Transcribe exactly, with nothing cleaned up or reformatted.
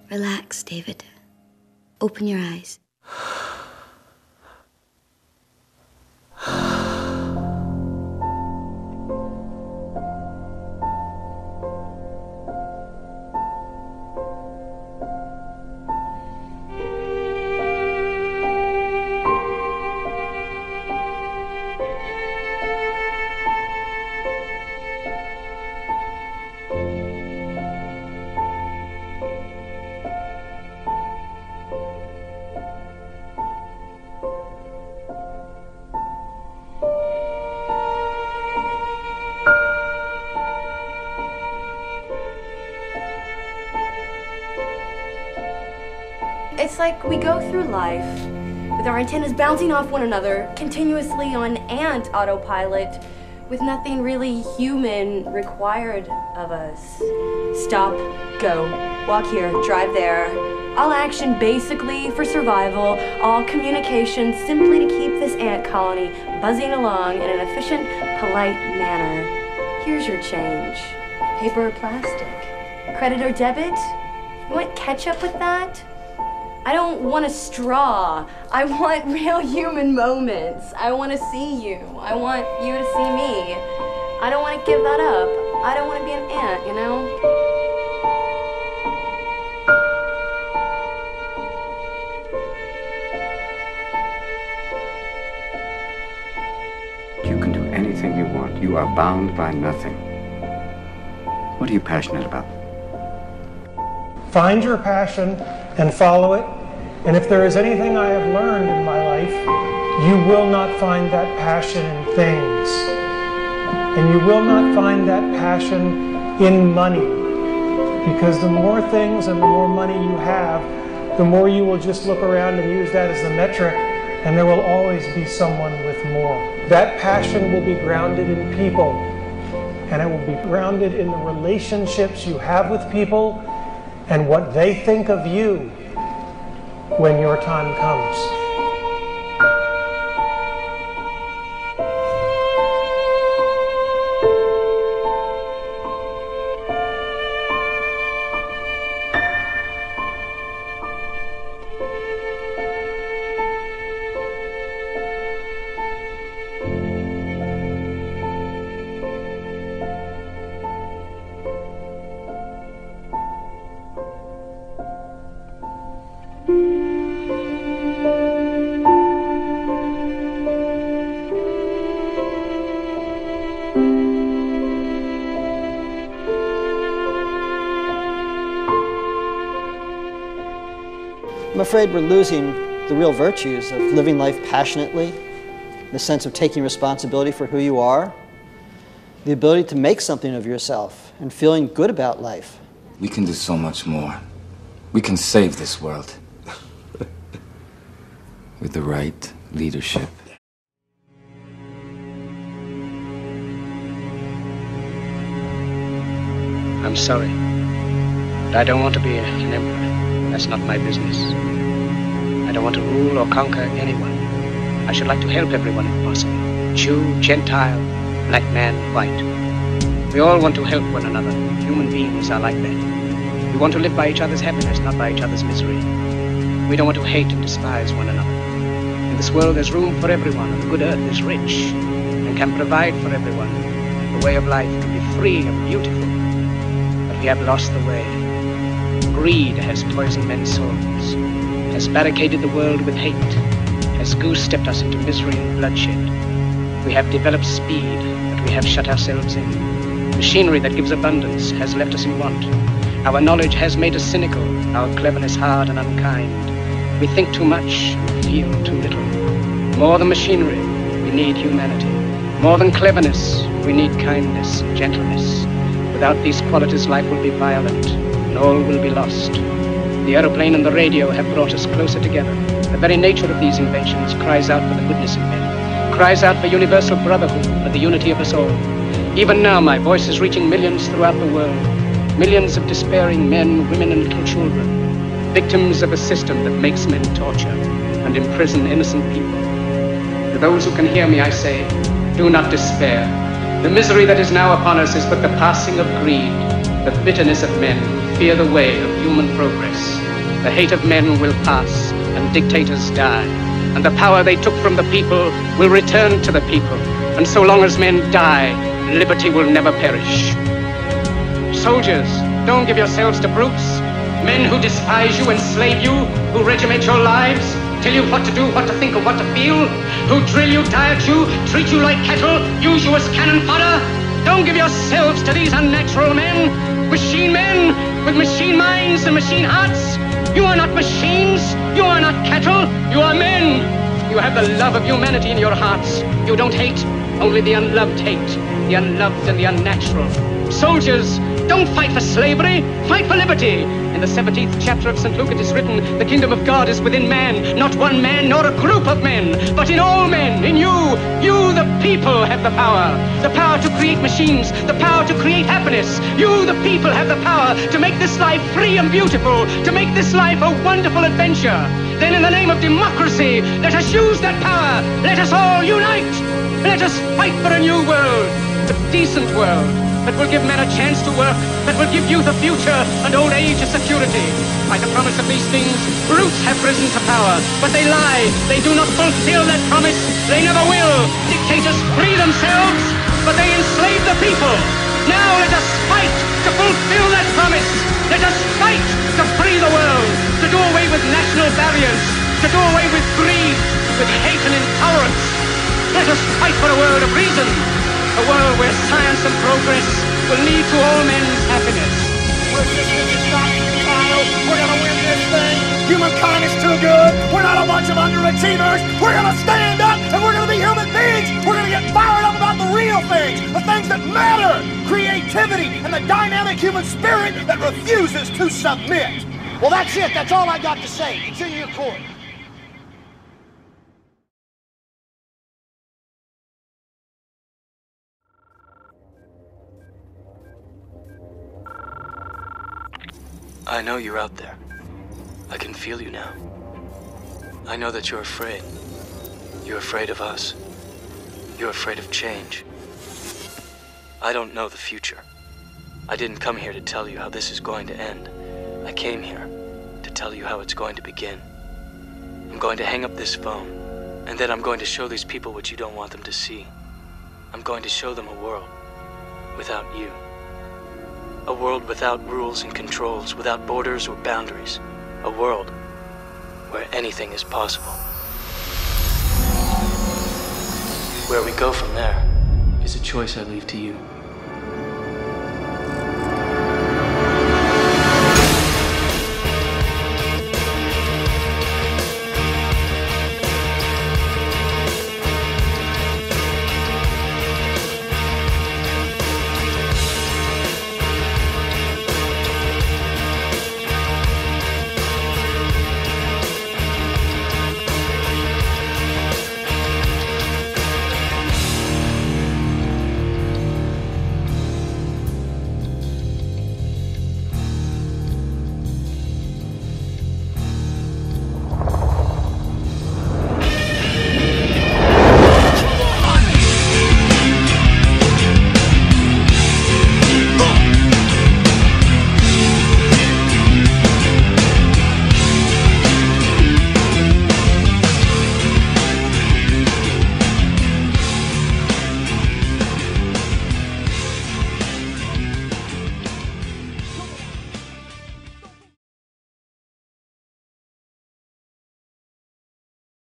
Relax, David. Open your eyes. It's like we go through life with our antennas bouncing off one another, continuously on ant autopilot, with nothing really human required of us. Stop, go, walk here, drive there. All action basically for survival, all communication simply to keep this ant colony buzzing along in an efficient, polite manner. Here's your change. Paper or plastic? Credit or debit? You want ketchup with that? I don't want a straw. I want real human moments. I want to see you. I want you to see me. I don't want to give that up. I don't want to be an ant, you know? You can do anything you want. You are bound by nothing. What are you passionate about? Find your passion and follow it. And if there is anything I have learned in my life, you will not find that passion in things. And you will not find that passion in money. Because the more things and the more money you have, the more you will just look around and use that as the metric, and there will always be someone with more. That passion will be grounded in people, and it will be grounded in the relationships you have with people and what they think of you when your time comes. I'm afraid we're losing the real virtues of living life passionately, the sense of taking responsibility for who you are, the ability to make something of yourself, and feeling good about life. We can do so much more. We can save this world. With the right leadership. I'm sorry, but I don't want to be an emperor. That's not my business. I don't want to rule or conquer anyone. I should like to help everyone if possible. Jew, Gentile, black man, white. We all want to help one another. Human beings are like that. We want to live by each other's happiness, not by each other's misery. We don't want to hate and despise one another. In this world there's room for everyone, and the good earth is rich and can provide for everyone. The way of life can be free and beautiful, but we have lost the way. Greed has poisoned men's souls, has barricaded the world with hate, has goose-stepped us into misery and bloodshed. We have developed speed, but we have shut ourselves in. Machinery that gives abundance has left us in want. Our knowledge has made us cynical, our cleverness hard and unkind. We think too much and feel too little. More than machinery, we need humanity. More than cleverness, we need kindness and gentleness. Without these qualities, life will be violent, and all will be lost. The aeroplane and the radio have brought us closer together. The very nature of these inventions cries out for the goodness in men, cries out for universal brotherhood, for the unity of us all. Even now, my voice is reaching millions throughout the world, millions of despairing men, women, and little children, victims of a system that makes men torture and imprison innocent people. To those who can hear me, I say, do not despair. The misery that is now upon us is but the passing of greed. The bitterness of men fear the way of human progress. the hate of men will pass, and dictators die. And the power they took from the people will return to the people. And so long as men die, liberty will never perish. Soldiers, don't give yourselves to brutes. Men who despise you, enslave you, who regiment your lives, tell you what to do, what to think, or what to feel, who drill you, diet you, treat you like cattle, use you as cannon fodder. Don't give yourselves to these unnatural men, machine men with machine minds and machine hearts. You are not machines, you are not cattle, you are men. You have the love of humanity in your hearts. You don't hate, only the unloved hate, the unloved and the unnatural. Soldiers, don't fight for slavery, fight for liberty. In the seventeenth chapter of Saint Luke it is written, the kingdom of God is within man, not one man nor a group of men, but in all men, in you. You, the people, have the power. The power to create machines, the power to create happiness. You, the people, have the power to make this life free and beautiful, to make this life a wonderful adventure. Then in the name of democracy, let us use that power. Let us all unite. Let us fight for a new world, a decent world, that will give men a chance to work, that will give youth a future and old age a security. By the promise of these things, brutes have risen to power, but they lie. They do not fulfill that promise. They never will. Dictators free themselves, but they enslave the people. Now let us fight to fulfill that promise. Let us fight to free the world, to do away with national barriers, to do away with greed, with hate and intolerance. Let us fight for a world of reason, a world where science and progress will lead to all men's happiness. We're just not child. We're gonna win this thing. Humankind is too good. We're not a bunch of underachievers. We're gonna stand up and we're gonna be human beings. We're gonna get fired up about the real things, the things that matter. Creativity and the dynamic human spirit that refuses to submit. Well, that's it. That's all I got to say. It's in your court. I know you're out there. I can feel you now. I know that you're afraid. You're afraid of us. You're afraid of change. I don't know the future. I didn't come here to tell you how this is going to end. I came here to tell you how it's going to begin. I'm going to hang up this phone, and then I'm going to show these people what you don't want them to see. I'm going to show them a world without you. A world without rules and controls, without borders or boundaries. A world where anything is possible. Where we go from there is a choice I leave to you.